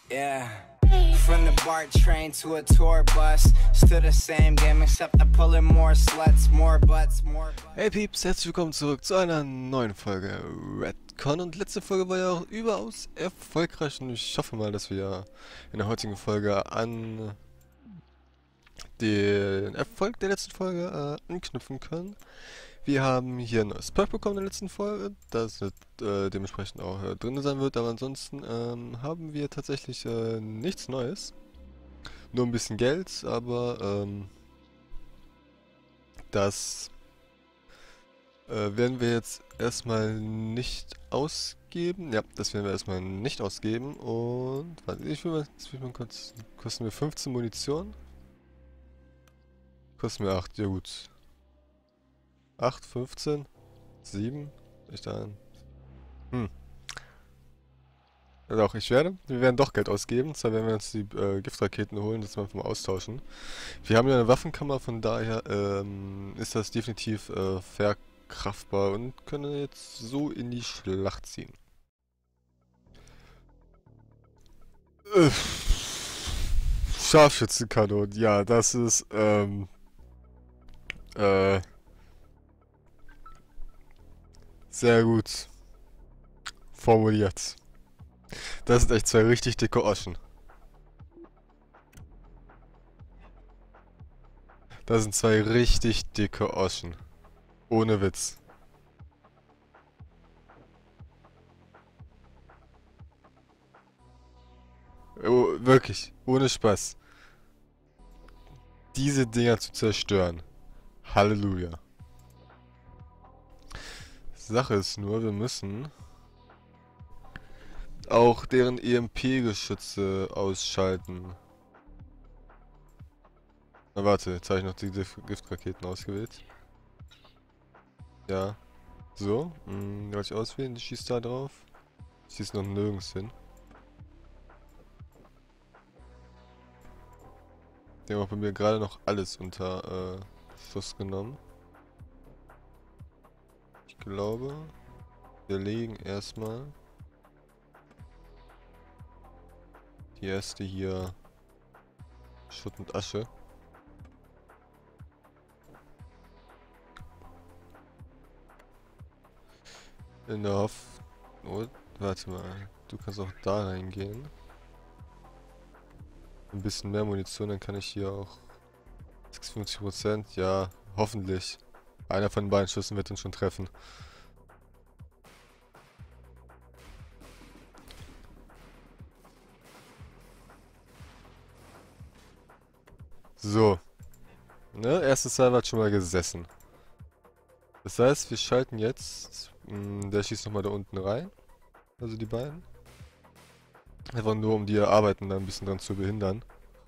Yeah. From the BART train to a tour bus, still the same game except I'm pulling more sluts, more butts, more butts. Hey Pieps, herzlich willkommen zurück zu einer neuen Folge Redcon, und letzte Folge war ja auch überaus erfolgreich und ich hoffe mal, dass wir in der heutigen Folge an den Erfolg der letzten Folge anknüpfen können. Wir haben hier ein neues Perk bekommen in der letzten Folge, das dementsprechend auch drin sein wird, aber ansonsten haben wir tatsächlich nichts Neues. Nur ein bisschen Geld, aber das werden wir jetzt erstmal nicht ausgeben. Ja, das werden wir erstmal nicht ausgeben. Und warte, ich will mal kurz. Kosten wir 15 Munition? Kosten wir 8, ja gut. 8, 15, 7? Ich dann. Hm. Ja doch, wir werden doch Geld ausgeben. Zwar werden wir uns die Giftraketen holen, das wir mal austauschen. Wir haben ja eine Waffenkammer, von daher ist das definitiv verkraftbar und können jetzt so in die Schlacht ziehen. Scharfschützenkanonen, ja, das ist äh, sehr gut formuliert. Das sind echt zwei richtig dicke Oschen. Das sind zwei richtig dicke Oschen. Ohne Witz. Oh, wirklich, ohne Spaß. Diese Dinger zu zerstören. Halleluja. Sache ist nur, wir müssen auch deren EMP-Geschütze ausschalten. Na warte, jetzt habe ich noch die Giftraketen ausgewählt. Ja. So, soll ich auswählen? Die schießt da drauf. Ich schießt noch nirgends hin. Die haben auch bei mir gerade noch alles unter Schuss genommen. Ich glaube, wir legen erstmal die erste hier Schutt und Asche. In der Hoffnung. Oh, warte mal. Du kannst auch da reingehen. Ein bisschen mehr Munition, dann kann ich hier auch 56%. Ja, hoffentlich. Einer von den beiden Schüssen wird uns schon treffen. So. Ne, erstes Salve hat schon mal gesessen. Das heißt, wir schalten jetzt. Der schießt nochmal da unten rein. Also die beiden. Einfach nur, um die Arbeiten da ein bisschen dran zu behindern.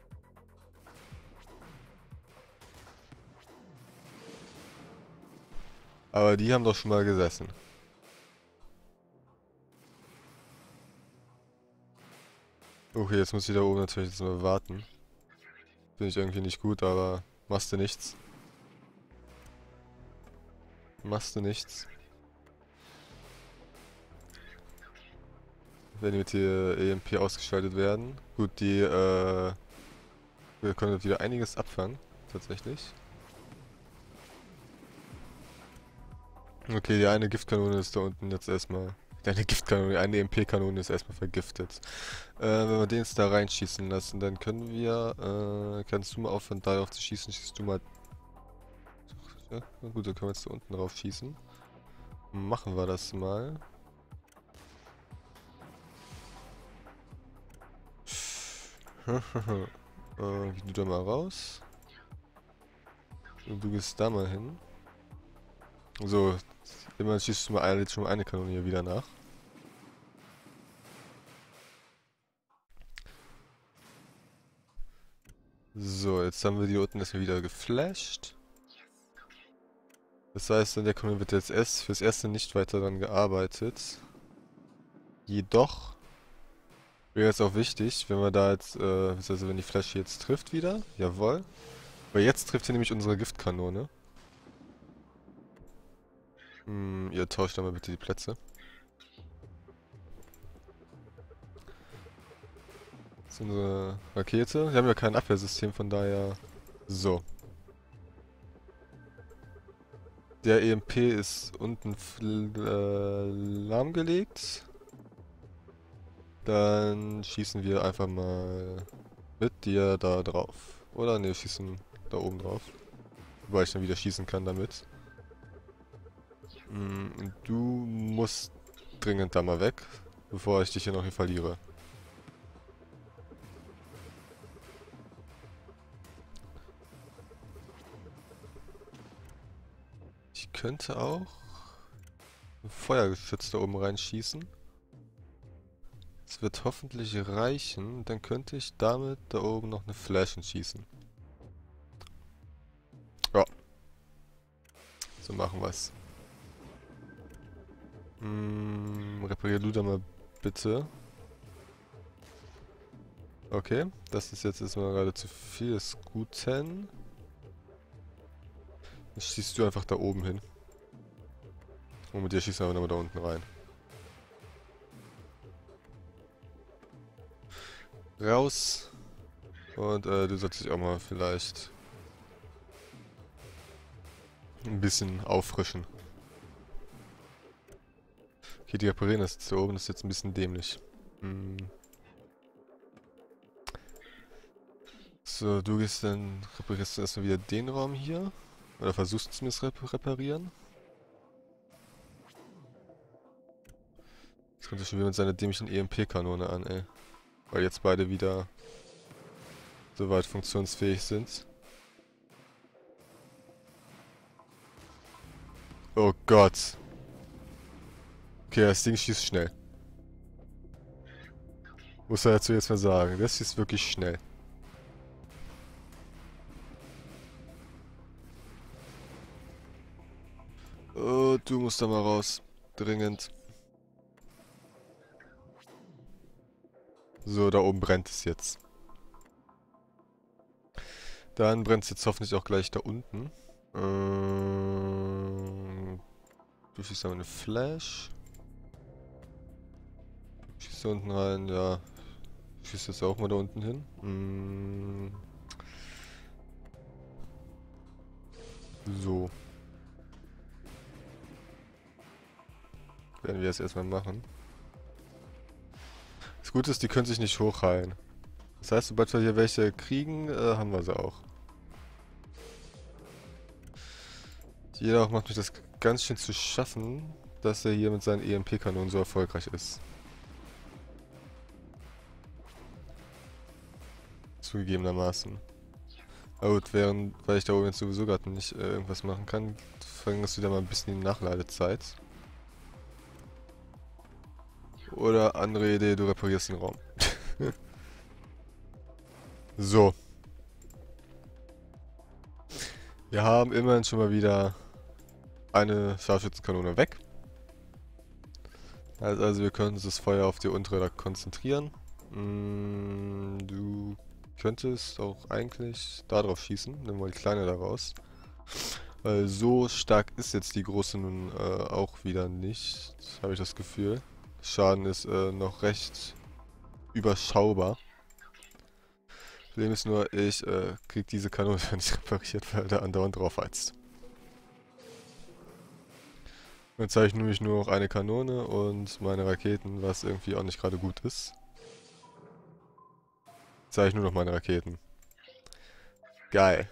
Aber die haben doch schon mal gesessen. Okay, jetzt muss ich da oben natürlich jetzt mal warten. Finde ich irgendwie nicht gut, aber machst du nichts. Machst du nichts. Wenn die mit der EMP ausgeschaltet werden. Gut, wir können wieder einiges abfangen, tatsächlich. Okay, die eine Giftkanone ist da unten jetzt erstmal. Eine Giftkanone, eine EMP-Kanone ist erstmal vergiftet. Wenn wir den jetzt da reinschießen lassen, dann können wir. Kannst du mal aufhören, darauf zu schießen? Schießt du mal. Ja, na gut, dann können wir jetzt da unten drauf schießen. Machen wir das mal. Geh du da mal raus. Und du gehst da mal hin. So, immerhin schießt du mal jetzt schon mal eine Kanone hier wieder nach. So, jetzt haben wir die unten erstmal wieder geflasht. Das heißt, an der Kanone wird jetzt fürs erste nicht weiter daran gearbeitet. Jedoch wäre es auch wichtig, wenn wir da jetzt, also wenn die Flasche jetzt trifft wieder. Jawohl. Weil jetzt trifft hier nämlich unsere Giftkanone. Ihr tauscht da mal bitte die Plätze. Das ist unsere Rakete. Wir haben ja kein Abwehrsystem, von daher... So. Der EMP ist unten lahmgelegt. Dann schießen wir einfach mal mit dir da drauf. Oder ne, schießen da oben drauf. Wobei ich dann wieder schießen kann damit. Du musst dringend da mal weg, bevor ich dich hier noch hier verliere. Ich könnte auch ein Feuergeschütz da oben reinschießen. Das wird hoffentlich reichen. Dann könnte ich damit da oben noch eine Flash schießen. Ja. So machen wir's. Reparier du da mal bitte. Okay, das ist jetzt erstmal gerade zu viel des Guten. Dann schießt du einfach da oben hin. Und mit dir schießt du einfach nochmal da unten rein. Raus. Und du solltest dich auch mal vielleicht ein bisschen auffrischen. Okay, die reparieren das jetzt da oben, das ist jetzt ein bisschen dämlich. So, du gehst dann, reparierst du erstmal wieder den Raum hier. Oder versuchst du es reparieren. Jetzt kommt er schon wieder mit seiner dämlichen EMP-Kanone an, ey. Weil jetzt beide wieder soweit funktionsfähig sind. Oh Gott. Okay, das Ding schießt schnell. Muss er dazu jetzt mal sagen. Das schießt wirklich schnell. Oh, du musst da mal raus. Dringend. So, da oben brennt es jetzt. Dann brennt es jetzt hoffentlich auch gleich da unten. Du schießt aber eine Flash. Schießt da unten rein, ja. Schießt jetzt auch mal da unten hin. So. Werden wir jetzt erstmal machen. Das Gute ist, die können sich nicht hochheilen. Das heißt, sobald wir hier welche kriegen, haben wir sie auch. Jeder macht mich das ganz schön zu schaffen, dass er hier mit seinen EMP-Kanonen so erfolgreich ist. Zugegebenermaßen. Aber gut, weil ich da oben jetzt sowieso gerade nicht irgendwas machen kann, verringerst du da mal ein bisschen die Nachladezeit. Oder andere Idee, du reparierst den Raum. So. Wir haben immerhin schon mal wieder eine Scharfschützenkanone weg. Also wir können uns das Feuer auf die untere da konzentrieren. Du könntest auch eigentlich da drauf schießen. Nimm mal die kleine da raus. Weil so stark ist jetzt die große nun auch wieder nicht, habe ich das Gefühl. Schaden ist noch recht überschaubar. Problem ist nur, ich krieg diese Kanone nicht repariert, weil der andauernd drauf heizt. Jetzt habe ich nämlich nur noch eine Kanone und meine Raketen, was irgendwie auch nicht gerade gut ist. Jetzt habe ich nur noch meine Raketen. Geil.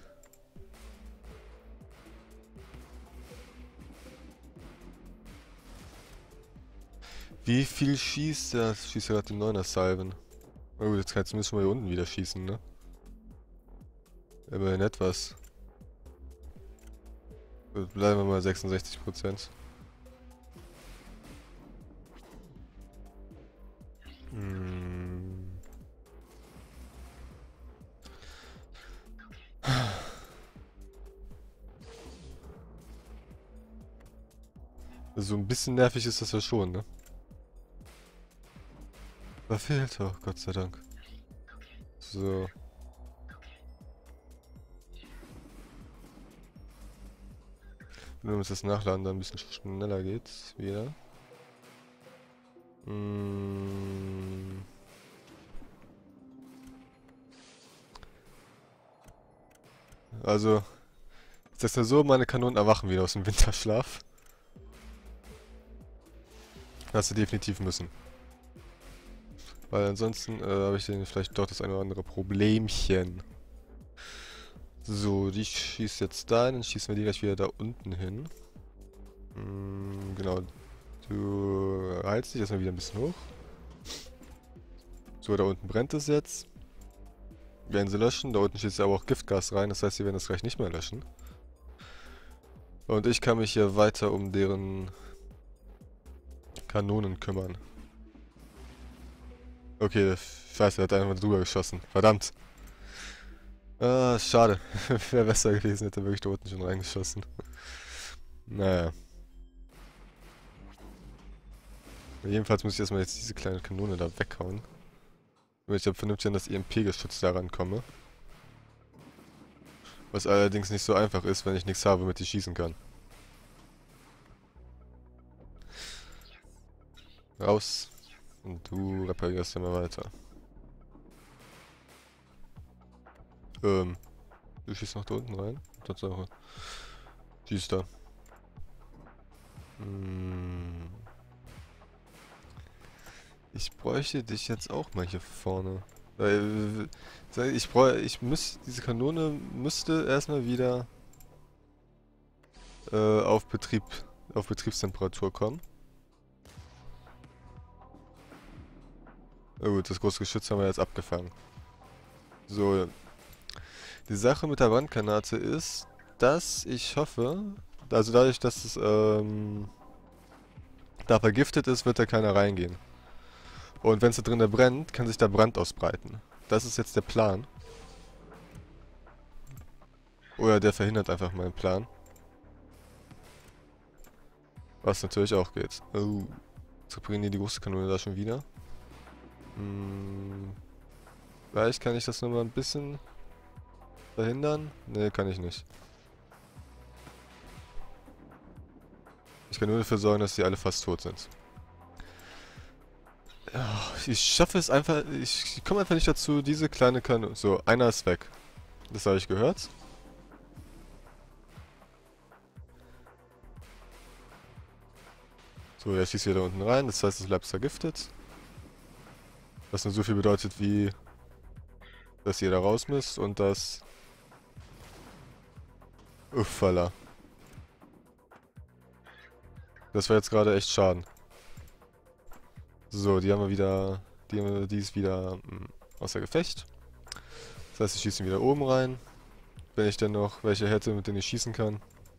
Wie viel schießt der? Schießt ja gerade die 9er Salven. Na gut, jetzt kann ich zumindest schon mal hier unten wieder schießen, ne? Immerhin etwas. Gut, bleiben wir mal 66%. So ein bisschen nervig ist das ja schon, ne? Da fehlt doch, Gott sei Dank. So. Nur damit das Nachladen dann ein bisschen schneller geht, wieder. Also, ist das nur so, meine Kanonen erwachen wieder aus dem Winterschlaf. Das sie definitiv müssen. Weil ansonsten habe ich dann vielleicht doch das eine oder andere Problemchen. So, die schießt jetzt da hin, dann schießen wir die gleich wieder da unten hin. Genau. Du heizt dich erstmal wieder ein bisschen hoch. So, da unten brennt es jetzt. Werden sie löschen. Da unten schießt aber auch Giftgas rein, das heißt, sie werden das gleich nicht mehr löschen. Und ich kann mich hier weiter um deren Kanonen kümmern. Okay, scheiße, der hat einfach drüber geschossen. Verdammt. Ah, schade. Wäre besser gewesen, hätte er wirklich da unten schon reingeschossen. Naja. Jedenfalls muss ich erstmal jetzt diese kleine Kanone da weghauen. Damit ich dann vernünftig an das EMP-Geschütz da rankomme. Was allerdings nicht so einfach ist, wenn ich nichts habe, womit ich schießen kann. Raus. Und du reparierst ja mal weiter. Du schießt noch da unten rein? Tatsache. Schießt da. Ich bräuchte dich jetzt auch mal hier vorne. Weil, diese Kanone müsste erstmal wieder auf Betriebstemperatur kommen. Oh gut, das große Geschütz haben wir jetzt abgefangen. So. Die Sache mit der Brandgranate ist, dass ich hoffe, also dadurch, dass es da vergiftet ist, wird da keiner reingehen. Und wenn es da drinnen brennt, kann sich da Brand ausbreiten. Das ist jetzt der Plan. Oder der verhindert einfach meinen Plan. Was natürlich auch geht. Oh. Jetzt reparieren die große Kanone da schon wieder. Vielleicht kann ich das nur mal ein bisschen verhindern? Ne, kann ich nicht. Ich kann nur dafür sorgen, dass die alle fast tot sind. Ich schaffe es einfach, ich komme einfach nicht dazu, diese kleine Kanone... So, einer ist weg. Das habe ich gehört. So, der schießt wieder unten rein, das heißt, es bleibt vergiftet. Was nur so viel bedeutet wie, dass ihr da raus müsst und dass... Uffala. Das war jetzt gerade echt Schaden. So, die haben wir wieder... Die ist wieder außer Gefecht. Das heißt, ich schieße wieder oben rein. Wenn ich denn noch welche hätte, mit denen ich schießen kann.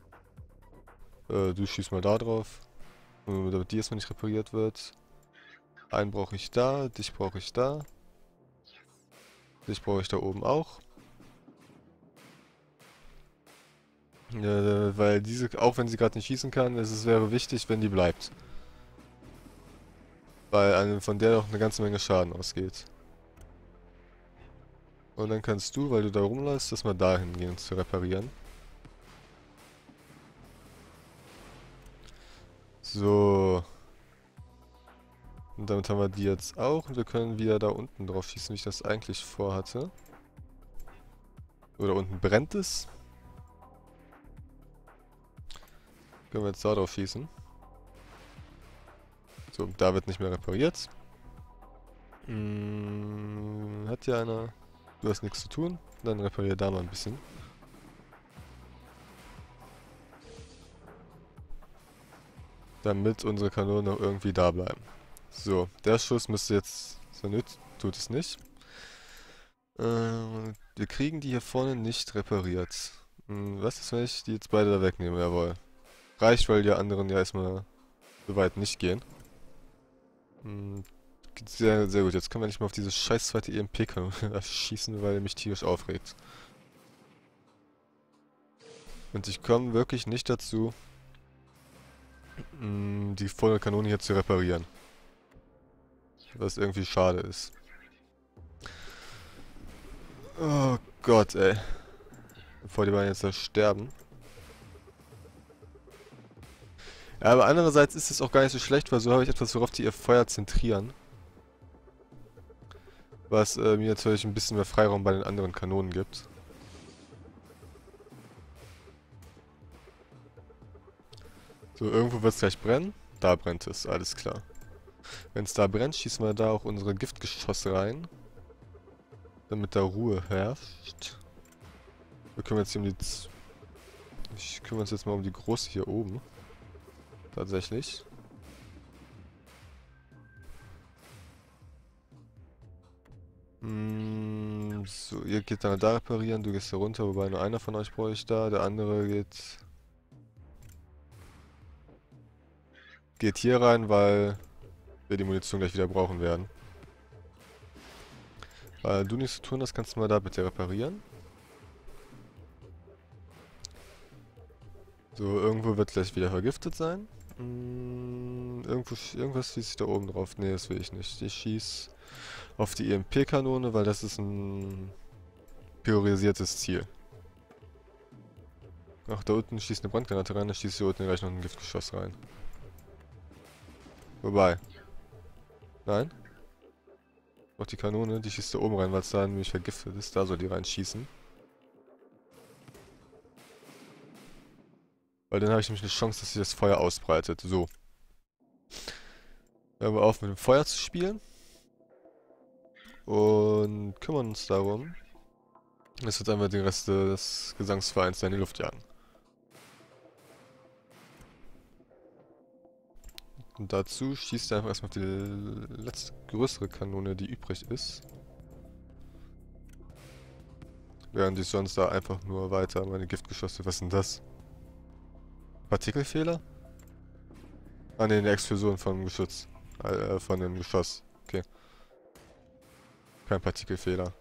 Du schießt mal da drauf. Damit die erstmal nicht repariert wird. Einen brauche ich da, dich brauche ich da. Dich brauche ich da oben auch. Weil diese, auch wenn sie gerade nicht schießen kann, wäre wichtig, wenn die bleibt. Weil von der auch eine ganze Menge Schaden ausgeht. Und dann kannst du, weil du da rumläufst, das mal dahin gehen zu reparieren. So. Und damit haben wir die jetzt auch. Und wir können wieder da unten drauf schießen, wie ich das eigentlich vorhatte. Oder unten brennt es. Können wir jetzt da drauf schießen. So, da wird nicht mehr repariert. Hat ja einer... Du hast nichts zu tun. Dann repariere da mal ein bisschen. Damit unsere Kanonen noch irgendwie da bleiben. So, der Schuss müsste jetzt... So nützt, tut es nicht. Wir kriegen die hier vorne nicht repariert. Was ist, wenn ich die jetzt beide da wegnehme? Jawohl. Reicht, weil die anderen ja erstmal so weit nicht gehen. Sehr, sehr gut. Jetzt können wir nicht mal auf diese scheiß zweite EMP-Kanone schießen, weil er mich tierisch aufregt. Und ich komme wirklich nicht dazu, die volle Kanone hier zu reparieren. Was irgendwie schade ist. Oh Gott, ey. Bevor die beiden jetzt da sterben. Ja, aber andererseits ist es auch gar nicht so schlecht, weil so habe ich etwas, worauf die ihr Feuer zentrieren. Was mir natürlich ein bisschen mehr Freiraum bei den anderen Kanonen gibt. So, irgendwo wird es gleich brennen. Da brennt es, alles klar. Wenn es da brennt, schießen wir da auch unsere Giftgeschosse rein. Damit da Ruhe herrscht. Wir kümmern uns hier um die... Ich kümmere uns jetzt mal um die große hier oben. Tatsächlich. So, ihr geht dann da reparieren, du gehst da runter, wobei nur einer von euch brauche ich da, der andere geht hier rein, weil wir die Munition gleich wieder brauchen werden. Weil du nichts zu tun hast, kannst du mal da bitte reparieren. So, irgendwo wird gleich wieder vergiftet sein. Irgendwas schieße ich da oben drauf. Ne, das will ich nicht. Ich schieße auf die EMP-Kanone, weil das ist ein priorisiertes Ziel. Ach, da unten schießt eine Brandgranate rein, da schießt hier unten gleich noch ein Giftgeschoss rein. Wobei. Nein? Auch die Kanone, die schießt da oben rein, weil es da nämlich vergiftet ist. Da soll die reinschießen. Weil dann habe ich nämlich eine Chance, dass sich das Feuer ausbreitet. So. Hören wir auf mit dem Feuer zu spielen. Und kümmern uns darum, dass wir jetzt einfach den Rest des Gesangsvereins da in die Luft jagen. Und dazu schießt er einfach erstmal auf die letzte größere Kanone, die übrig ist. Während ich sonst da einfach nur weiter meine Giftgeschosse... Was ist denn das? Partikelfehler? Ah ne, eine Explosion vom Geschütz. Von dem Geschoss. Okay. Kein Partikelfehler.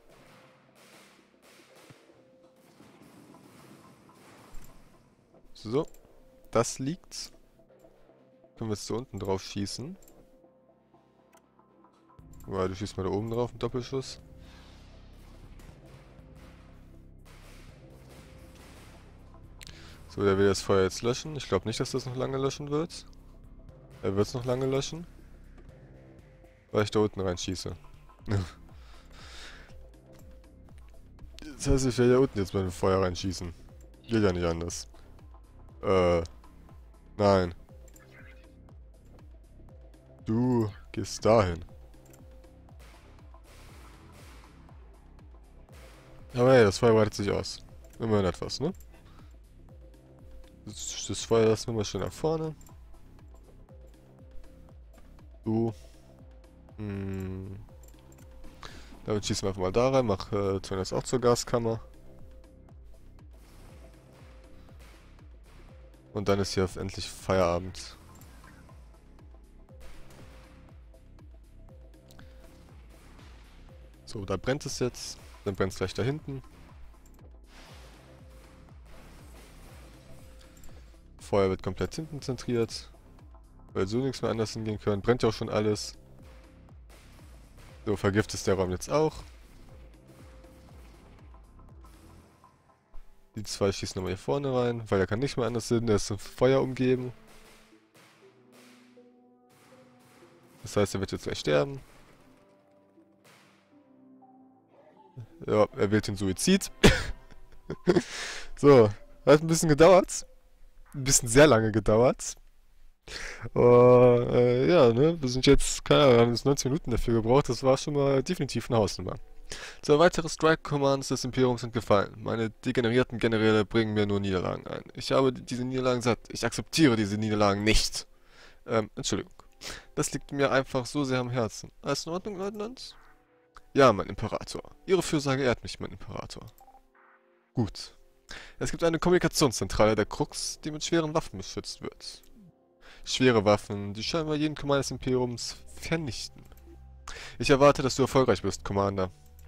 So. Das liegt. Können wir jetzt da unten drauf schießen. Ja, du schießt mal da oben drauf mit Doppelschuss. So, der will das Feuer jetzt löschen. Ich glaube nicht, dass das noch lange löschen wird. Er wird es noch lange löschen. Weil ich da unten reinschieße. Das heißt, ich werde ja unten jetzt mit dem Feuer reinschießen. Geht ja nicht anders. Nein. Du gehst dahin. Aber hey, das Feuer breitet sich aus. Immerhin etwas, ne? Das Feuer lassen wir mal schön nach vorne. So. Damit schießen wir einfach mal da rein. Tun das auch zur Gaskammer. Und dann ist hier endlich Feierabend. So, da brennt es jetzt. Dann brennt es gleich da hinten. Feuer wird komplett hinten zentriert. Weil so nichts mehr anders hingehen können. Brennt ja auch schon alles. So, vergiftet ist der Raum jetzt auch. Die zwei schießen nochmal hier vorne rein, weil er kann nicht mehr anders hin. Der ist vom Feuer umgeben. Das heißt, er wird jetzt gleich sterben. Ja, er wählt den Suizid. So, hat ein bisschen gedauert. Ein bisschen sehr lange gedauert. Ja, ne, wir sind jetzt, keine Ahnung, wir haben jetzt 19 Minuten dafür gebraucht, das war schon mal definitiv eine Hausnummer. So, weitere Strike-Commands des Imperiums sind gefallen. Meine degenerierten Generäle bringen mir nur Niederlagen ein. Ich habe diese Niederlagen satt. Ich akzeptiere diese Niederlagen nicht. Entschuldigung. Das liegt mir einfach so sehr am Herzen. Alles in Ordnung, Leutnant? Ja, mein Imperator. Ihre Fürsorge ehrt mich, mein Imperator. Gut. Es gibt eine Kommunikationszentrale der Krux, die mit schweren Waffen beschützt wird. Schwere Waffen, die scheinbar jeden Commander des Imperiums vernichten. Ich erwarte, dass du erfolgreich bist, Commander.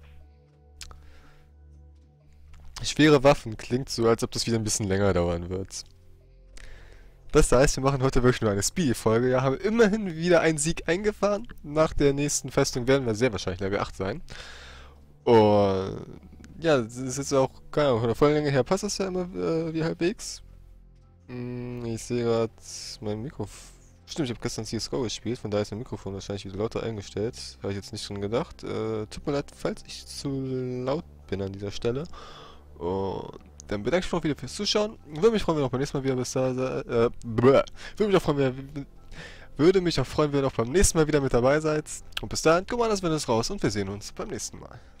Schwere Waffen klingt so, als ob das wieder ein bisschen länger dauern wird. Das heißt, wir machen heute wirklich nur eine Speedy-Folge. Ja, haben immerhin wieder einen Sieg eingefahren. Nach der nächsten Festung werden wir sehr wahrscheinlich Level 8 sein. Und ja, das ist jetzt auch, keine Ahnung, von der Folgenlänge her passt das ja immer wie halbwegs. Ich sehe gerade mein Mikrofon. Stimmt, ich habe gestern CSGO gespielt, von daher ist mein Mikrofon wahrscheinlich wieder lauter eingestellt. Habe ich jetzt nicht schon gedacht. Tut mir leid, falls ich zu laut bin an dieser Stelle. Und dann bedanke ich mich auch wieder fürs Zuschauen. Würde mich freuen, wenn ihr auch beim nächsten Mal wieder bis da würde mich auch freuen, wenn ihr auch beim nächsten Mal wieder mit dabei seid. Und bis dahin, guck mal, das Video ist raus und wir sehen uns beim nächsten Mal.